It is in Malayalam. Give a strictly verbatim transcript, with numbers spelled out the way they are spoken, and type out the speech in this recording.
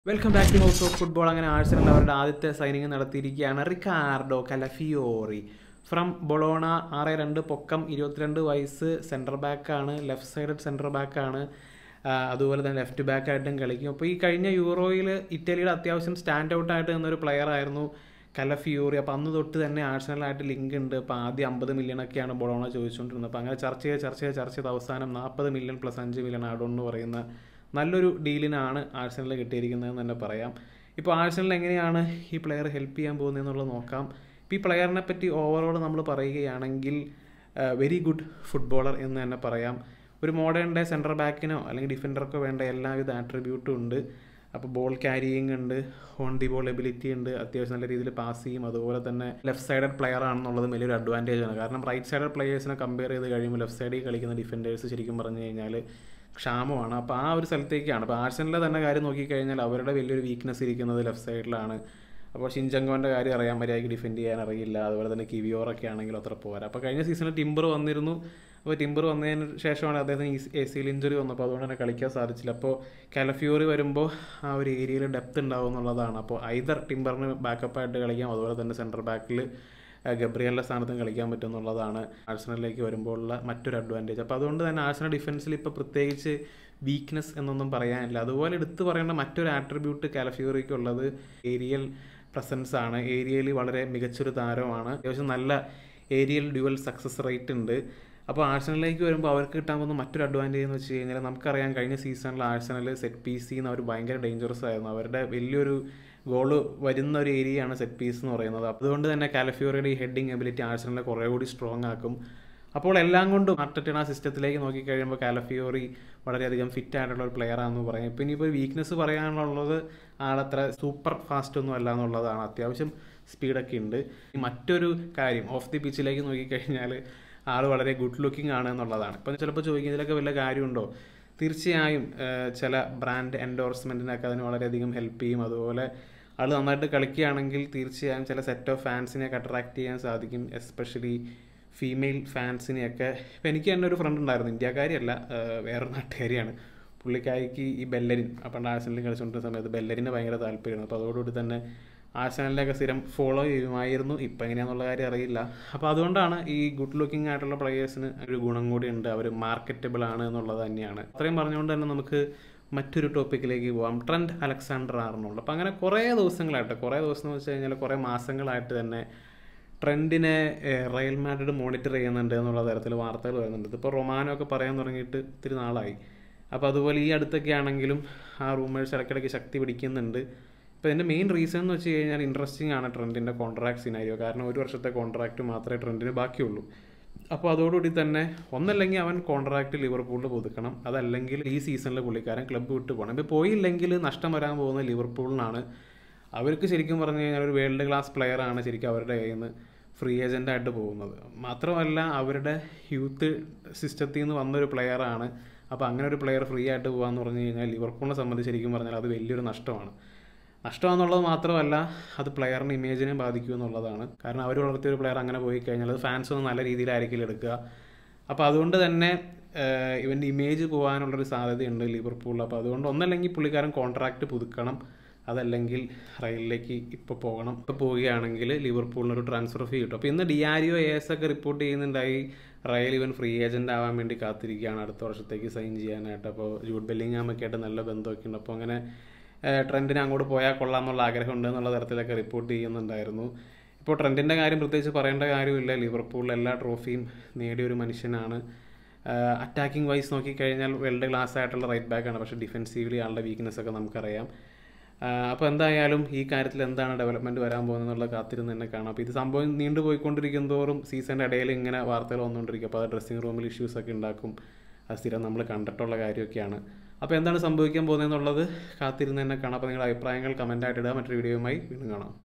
Welcome back to house of football. അങ്ങനെ ആഴ്സണൽ അവരുടെ ആദ്യത്തെ സൈനിങ് നടത്തിയിരിക്കുകയാണ്. Riccardo Calafiori from Bologna. ആറ് രണ്ട് പൊക്കം, ഇരുപത്തിരണ്ട് വയസ്സ്, സെൻറ്റർ ബാക്കാണ്, ലെഫ്റ്റ് സൈഡ് സെൻറ്റർ ബാക്കാണ്. അതുപോലെ തന്നെ ലെഫ്റ്റ് ബാക്കായിട്ടും കളിക്കും. അപ്പോൾ ഈ കഴിഞ്ഞ യൂറോയിൽ ഇറ്റലിയുടെ അത്യാവശ്യം സ്റ്റാൻഡ് ഔട്ടായിട്ട് നിന്നൊരു പ്ലെയർ ആയിരുന്നു കലഫിയോറി. അപ്പോൾ അന്ന് തൊട്ട് തന്നെ ആഴ്സണലായിട്ട് ലിങ്ക് ഉണ്ട്. അപ്പോൾ ആദ്യം അമ്പത് മില്യണൊക്കെയാണ് ബൊളോണ ചോദിച്ചുകൊണ്ടിരുന്നത്. അപ്പോൾ അങ്ങനെ ചർച്ച ചെയ്ത് ചർച്ച ചെയ്ത് ചർച്ച ചെയ്ത് അവസാനം നാൽപ്പത് മില്യൺ പ്ലസ് അഞ്ച് മില്യൺ ആഡോൺ എന്ന് പറയുന്ന നല്ലൊരു ഡീലിനാണ് ആഴ്സണൽ കിട്ടിയിരിക്കുന്നതെന്ന് തന്നെ പറയാം. ഇപ്പോൾ ആഴ്സണൽ എങ്ങനെയാണ് ഈ പ്ലെയർ ഹെൽപ്പ് ചെയ്യാൻ പോകുന്നതെന്നുള്ളത് നോക്കാം. ഇപ്പോൾ ഈ പ്ലെയറിനെ പറ്റി ഓവറോൾ നമ്മൾ പറയുകയാണെങ്കിൽ വെരി ഗുഡ് ഫുട്ബോളർ എന്ന് തന്നെ പറയാം. ഒരു മോഡേൺ ഡേ സെൻറ്റർ ബാക്കിനോ അല്ലെങ്കിൽ ഡിഫൻഡർക്കോ വേണ്ട എല്ലാവിധ ആട്രിബ്യൂട്ടും ഉണ്ട്. അപ്പോൾ ബോൾ ക്യാരിയിങ് ഉണ്ട്, ഓൺ ദി ബോൾ എബിലിറ്റി ഉണ്ട്, അത്യാവശ്യം നല്ല രീതിയിൽ പാസ് ചെയ്യും. അതുപോലെ തന്നെ ലെഫ്റ്റ് സൈഡഡ് പ്ലെയർ ആണെന്നുള്ളത് വലിയൊരു അഡ്വാൻറ്റേജ് ആണ്. കാരണം റൈറ്റ് സൈഡഡ് പ്ലെയേഴ്സിനെ കമ്പയർ ചെയ്ത് കഴിയുമ്പോൾ ലെഫ്റ്റ് സൈഡിൽ കളിക്കുന്ന ഡിഫൻഡേഴ്സ് ശരിക്കും പറഞ്ഞു കഴിഞ്ഞാൽ ക്ഷാമമാണ്. അപ്പോൾ ആ ഒരു സ്ഥലത്തേക്കാണ്. അപ്പോൾ ആഴ്സണലിലെ തന്നെ കാര്യം നോക്കിക്കഴിഞ്ഞാൽ അവരുടെ വലിയൊരു വീക്ക്നെസ് ഇരിക്കുന്നത് ലെഫ്റ്റ് സൈഡിലാണ്. അപ്പോൾ ഷിൻജങ്കോൻ്റെ കാര്യം അറിയാൻ മര്യാദയ്ക്ക് ഡിഫെൻഡ് ചെയ്യാൻ അറിയില്ല. അതുപോലെ തന്നെ കിവിയോറൊക്കെ ആണെങ്കിലും അത്ര പോരാ. അപ്പോൾ കഴിഞ്ഞ സീസണിൽ ടിംബർ വന്നിരുന്നു. അപ്പോൾ ടിംബർ വന്നതിന് ശേഷമാണ് അദ്ദേഹത്തിന് എ സിയിൽ ഇഞ്ചുറി വന്നു. അപ്പോൾ അതുകൊണ്ട് തന്നെ കളിക്കാൻ സാധിച്ചില്ല. അപ്പോൾ കലഫിയോറി വരുമ്പോൾ ആ ഒരു ഏരിയയിൽ ഡെപ്ത് ഉണ്ടാവും എന്നുള്ളതാണ്. അപ്പോൾ ഐദർ ടിംബറിന് ബാക്കപ്പായിട്ട് കളിക്കാം, അതുപോലെ തന്നെ സെൻറ്റർ ബാക്കിൽ ഗബ്രിയലിൻ്റെ സ്ഥാനത്തും കളിക്കാൻ പറ്റും എന്നുള്ളതാണ് ആഴ്സണലിലേക്ക് വരുമ്പോഴുള്ള മറ്റൊരു അഡ്വാൻറ്റേജ്. അപ്പോൾ അതുകൊണ്ട് തന്നെ ആഴ്സണൽ ഡിഫൻസിൽ ഇപ്പോൾ പ്രത്യേകിച്ച് വീക്ക്നെസ് എന്നൊന്നും പറയാനില്ല. അതുപോലെ എടുത്തു പറയേണ്ട മറ്റൊരു ആട്രിബ്യൂട്ട് കാലഫിയോറിക്കുള്ളത് ഏരിയൽ പ്രസൻസ് ആണ്. ഏരിയയിൽ വളരെ മികച്ചൊരു താരമാണ്. അത്യാവശ്യം നല്ല ഏരിയൽ ഡ്യുവൽ സക്സസ് റേറ്റ് ഉണ്ട്. അപ്പോൾ ആഴ്സണലിലേക്ക് വരുമ്പോൾ അവർക്ക് കിട്ടാൻ പോകുന്ന മറ്റൊരു അഡ്വാൻറ്റേജ് എന്ന് വെച്ച് കഴിഞ്ഞാൽ നമുക്കറിയാം കഴിഞ്ഞ സീസണിൽ ആഴ്സണൽ സെറ്റ് പീസ് ചെയ്യുന്ന അവർ ഭയങ്കര ഡേഞ്ചറസ് ആയിരുന്നു. അവരുടെ വലിയൊരു ഗോള് വരുന്ന ഒരു ഏരിയയാണ് സെറ്റ് പീസ് എന്ന് പറയുന്നത്. അതുകൊണ്ട് തന്നെ കാലഫിയോറിയുടെ ഈ ഹെഡിങ് എബിലിറ്റി ആഴ്സണലിനെ കുറേ കൂടി സ്ട്രോങ് ആക്കും. അപ്പോൾ എല്ലാം കൊണ്ടും അർട്ടറ്റ സിസ്റ്റത്തിലേക്ക് നോക്കിക്കഴിയുമ്പോൾ കാലഫിയോറി വളരെയധികം ഫിറ്റ് ആയിട്ടുള്ള ഒരു പ്ലെയർ ആണെന്ന് പറയും. ഇപ്പോൾ ഇനിയിപ്പോൾ വീക്ക്നെസ് പറയാനുള്ളത് ആളത്ര സൂപ്പർ ഫാസ്റ്റ് ഒന്നും അല്ല എന്നുള്ളതാണ്. അത്യാവശ്യം സ്പീഡൊക്കെ ഉണ്ട്. മറ്റൊരു കാര്യം ഓഫ് ദി പിച്ചിലേക്ക് നോക്കിക്കഴിഞ്ഞാൽ ആൾ വളരെ ഗുഡ് ലുക്കിംഗ് ആണ് എന്നുള്ളതാണ്. ഇപ്പം ചിലപ്പോൾ ചോദിക്കുന്നതിലൊക്കെ വല്ല കാര്യമുണ്ടോ? തീർച്ചയായും ചില ബ്രാൻഡ് എൻഡോഴ്സ്മെൻറ്റിനൊക്കെ അതിന് വളരെയധികം ഹെൽപ്പ് ചെയ്യും. അതുപോലെ ആൾ നന്നായിട്ട് കളിക്കുകയാണെങ്കിൽ തീർച്ചയായും ചില സെറ്റ് ഓഫ് ഫാൻസിനെയൊക്കെ അട്രാക്ട് ചെയ്യാൻ സാധിക്കും, എസ്പെഷ്യലി ഫീമെയിൽ ഫാൻസിനെയൊക്കെ. ഇപ്പം എനിക്ക് തന്നെ ഒരു ഫ്രണ്ട് ഉണ്ടായിരുന്നു, ഇന്ത്യക്കാരിയല്ല, വേറൊരു നാട്ടുകാരിയാണ്. പുള്ളിക്കാരിക്ക് ഈ ബെല്ലരിൻ, അപ്പം ആഴ്സണലിൽ കളിച്ചുകൊണ്ടിരുന്ന സമയത്ത് ബെല്ലരിന് ഭയങ്കര താല്പര്യമാണ്. അപ്പോൾ അതോടുകൂടി തന്നെ ആഴ്സണലിലൊക്കെ സ്ഥിരം ഫോളോ ചെയ്യുമായിരുന്നു. ഇപ്പം എങ്ങനെയാണെന്നുള്ള കാര്യം അറിയില്ല. അപ്പോൾ അതുകൊണ്ടാണ് ഈ ഗുഡ് ലുക്കിംഗ് ആയിട്ടുള്ള പ്ലെയേഴ്സിന് ഒരു ഗുണം കൂടി ഉണ്ട്, അവർ മാർക്കറ്റബിൾ ആണ് എന്നുള്ളത് തന്നെയാണ്. അത്രയും പറഞ്ഞുകൊണ്ട് തന്നെ നമുക്ക് മറ്റൊരു ടോപ്പിക്കിലേക്ക് പോകാം. Trent Alexander Arnold. അപ്പോൾ അങ്ങനെ കുറേ ദിവസങ്ങളായിട്ട്, കുറേ ദിവസം എന്ന് വെച്ച് കഴിഞ്ഞാൽ കുറേ മാസങ്ങളായിട്ട് തന്നെ ട്രെൻഡിനെ റയൽ മാഡ്രിഡ് മോണിറ്റർ ചെയ്യുന്നുണ്ട് എന്നുള്ള തരത്തിൽ വാർത്തകൾ വരുന്നുണ്ട്. ഇപ്പോൾ റൊമാനോ ഒക്കെ പറയാൻ തുടങ്ങിയിട്ട് ഇത്തിരി നാളായി. അപ്പോൾ അതുപോലെ ഈ അടുത്തൊക്കെ ആണെങ്കിലും ആ റൂമേഴ്സ് ഇടയ്ക്കിടയ്ക്ക് ശക്തി പിടിക്കുന്നുണ്ട്. ഇപ്പോൾ ഇതിൻ്റെ മെയിൻ റീസൺ എന്ന് വെച്ച് കഴിഞ്ഞാൽ ഇൻട്രസ്റ്റിംഗ് ആണ് ട്രെൻഡിൻ്റെ കോൺട്രാക്ട് സിനാരിയോ. കാരണം ഒരു വർഷത്തെ കോൺട്രാക്റ്റ് മാത്രമേ ട്രെൻഡിന് ബാക്കിയുള്ളൂ. അപ്പോൾ അതോടുകൂടി തന്നെ ഒന്നല്ലെങ്കിൽ അവൻ കോൺട്രാക്റ്റ് ലിവർപൂളിൽ പുതുക്കണം, അതല്ലെങ്കിൽ ഈ സീസണിൽ പുള്ളിക്കാരൻ ക്ലബ്ബ് വിട്ട് പോകണം. ഇപ്പോൾ പോയില്ലെങ്കിൽ നഷ്ടം വരാൻ പോകുന്ന ലിവർപൂളിനാണ്. അവർക്ക് ശരിക്കും പറഞ്ഞു കഴിഞ്ഞാൽ ഒരു വേൾഡ് ക്ലാസ് പ്ലെയർ ആണ് ശരിക്കും അവരുടെ കയ്യിൽ നിന്ന് ഫ്രീ ഏജൻ്റായിട്ട് പോകുന്നത്. മാത്രമല്ല അവരുടെ യൂത്ത് സിസ്റ്റത്തിൽ നിന്ന് വന്നൊരു പ്ലെയറാണ്. അപ്പോൾ അങ്ങനെ ഒരു പ്ലെയർ ഫ്രീ ആയിട്ട് പോകാമെന്ന് പറഞ്ഞു കഴിഞ്ഞാൽ ലിവർപൂളിനെ സംബന്ധിച്ച് ശരിക്കും പറഞ്ഞാൽ അത് വലിയൊരു നഷ്ടമാണ്. നഷ്ടമാണെന്നുള്ളത് മാത്രമല്ല അത് പ്ലെയറിൻ്റെ ഇമേജിനെ ബാധിക്കും എന്നുള്ളതാണ്. കാരണം അവർ വളർത്തിയൊരു പ്ലെയർ അങ്ങനെ പോയി കഴിഞ്ഞാൽ അത് ഫാൻസ് ഒന്നും നല്ല രീതിയിലായിരിക്കില്ല എടുക്കുക. അപ്പോൾ അതുകൊണ്ട് തന്നെ ഇവൻ്റെ ഇമേജ് പോകാനുള്ളൊരു സാധ്യതയുണ്ട് ലിവർപൂളിൽ. അപ്പോൾ അതുകൊണ്ട് ഒന്നല്ലെങ്കിൽ പുള്ളിക്കാരൻ കോൺട്രാക്റ്റ് പുതുക്കണം, അതല്ലെങ്കിൽ റയലിലേക്ക് ഇപ്പോൾ പോകണം. ഇപ്പോൾ പോവുകയാണെങ്കിൽ ലിവർപൂളിനൊരു ട്രാൻസ്ഫർ ഫീ കിട്ടും. അപ്പോൾ ഇന്ന് ഡിയാരിയോ എ എസ് ഒക്കെ റിപ്പോർട്ട് ചെയ്യുന്നുണ്ടായി റയൽ ഇവൻ ഫ്രീ ഏജൻ്റ് ആവാൻ വേണ്ടി കാത്തിരിക്കുകയാണ് അടുത്ത വർഷത്തേക്ക് സൈൻ ചെയ്യാനായിട്ട്. അപ്പോൾ ജൂഡ് ബെല്ലിംഗാമൊക്കെ ആയിട്ട് നല്ല ബന്ധമൊക്കെ ഉണ്ട്. അപ്പോൾ അങ്ങനെ ട്രെൻഡിന് അങ്ങോട്ട് പോയാൽ കൊള്ളാം എന്നുള്ള ആഗ്രഹമുണ്ട് എന്നുള്ള തരത്തിലൊക്കെ റിപ്പോർട്ട് ചെയ്യുന്നുണ്ടായിരുന്നു. ഇപ്പോൾ ട്രെൻഡിൻ്റെ കാര്യം പ്രത്യേകിച്ച് പറയേണ്ട കാര്യമില്ല. ലിവർപൂളിൽ എല്ലാ ട്രോഫിയും നേടിയൊരു മനുഷ്യനാണ്. അറ്റാക്കിംഗ് വൈസ് നോക്കിക്കഴിഞ്ഞാൽ വേൾഡ് ക്ലാസ് ആയിട്ടുള്ള റൈറ്റ് ബാക്കാണ്. പക്ഷേ ഡിഫെൻസീവ്ലി ആളുടെ വീക്ക്നെസ് ഒക്കെ നമുക്കറിയാം. അപ്പോൾ എന്തായാലും ഈ കാര്യത്തിൽ എന്താണ് ഡെവലപ്മെൻറ്റ് വരാൻ പോകുന്നത് എന്നുള്ള കാത്തിരുന്ന് തന്നെ കാണാം. അപ്പോൾ ഇത് സംഭവം നീണ്ടു പോയിക്കൊണ്ടിരിക്കും തോറും സീസണിൻ്റെ ഇടയിൽ ഇങ്ങനെ വാർത്തകൾ വന്നുകൊണ്ടിരിക്കും. അപ്പോൾ അത് ഡ്രസ്സിംഗ് റൂമിൽ ഇഷ്യൂസൊക്കെ ഉണ്ടാക്കും. അത് സ്ഥിരം നമ്മൾ കണ്ടിട്ടുള്ള കാര്യമൊക്കെയാണ്. അപ്പോൾ എന്താണ് സംഭവിക്കാൻ പോകുന്നതെന്നുള്ളത് കാത്തിരുന്ന് തന്നെ കാണാം. അപ്പോൾ നിങ്ങളുടെ അഭിപ്രായങ്ങൾ കമൻറ്റായിട്ട് ഇടുക. മറ്റൊരു വീഡിയോയുമായി വീണ്ടും കാണാം.